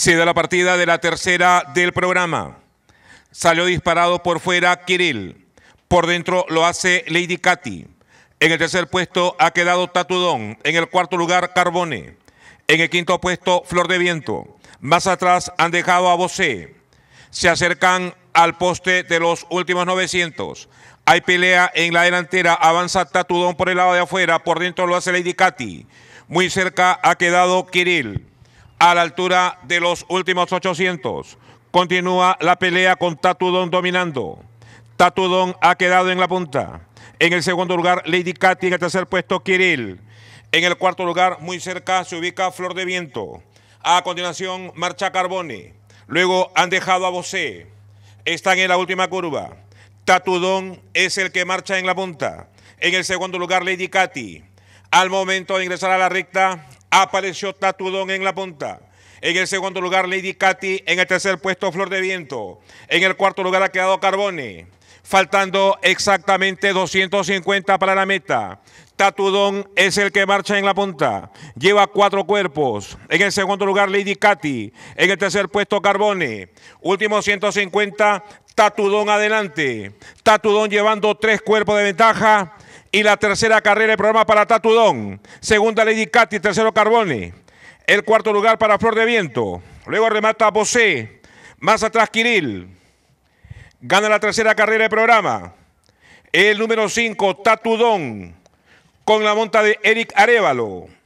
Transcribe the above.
Se da la partida de la tercera del programa. Salió disparado por fuera Kirill. Por dentro lo hace Lady Katy. En el tercer puesto ha quedado Tatudón. En el cuarto lugar Carbone. En el quinto puesto Flor de Viento. Más atrás han dejado a Bosé. Se acercan al poste de los últimos 900. Hay pelea en la delantera. Avanza Tatudón por el lado de afuera. Por dentro lo hace Lady Katy. Muy cerca ha quedado Kirill. A la altura de los últimos 800. Continúa la pelea con Tatudón dominando. Tatudón ha quedado en la punta. En el segundo lugar, Lady Katy. En el tercer puesto, Kirill. En el cuarto lugar, muy cerca, se ubica Flor de Viento. A continuación, marcha Carbone. Luego han dejado a Bosé. Están en la última curva. Tatudón es el que marcha en la punta. En el segundo lugar, Lady Katy. Al momento de ingresar a la recta, apareció Tatudón en la punta. En el segundo lugar, Lady Katy. En el tercer puesto, Flor de Viento. En el cuarto lugar ha quedado Carbone. Faltando exactamente 250 para la meta. Tatudón es el que marcha en la punta. Lleva 4 cuerpos. En el segundo lugar, Lady Katy. En el tercer puesto, Carbone. Últimos 150, Tatudón adelante. Tatudón llevando 3 cuerpos de ventaja. Y la tercera carrera del programa para Tatudón. Segunda, Lady Katy. Tercero, Carbone. El cuarto lugar para Flor de Viento. Luego remata Bosé. Más atrás, Kirill. Gana la tercera carrera del programa. El número 5, Tatudón. Con la monta de Eric Arévalo.